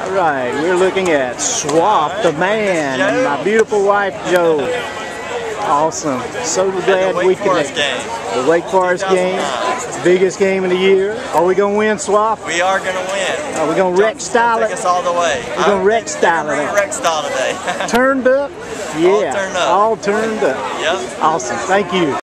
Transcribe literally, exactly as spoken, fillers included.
All right, we're looking at Swaff, the man, and my beautiful wife, Joe. Awesome. So glad we connected. The Wake Forest game, biggest game of the year. Are we gonna win, Swaff? We are gonna win. Are we gonna wreck style it? Take us all the way. We're gonna wreck style it. Wreck style today. Turned up? Yeah. All turned up. All turned up. Yep. Awesome. Thank you.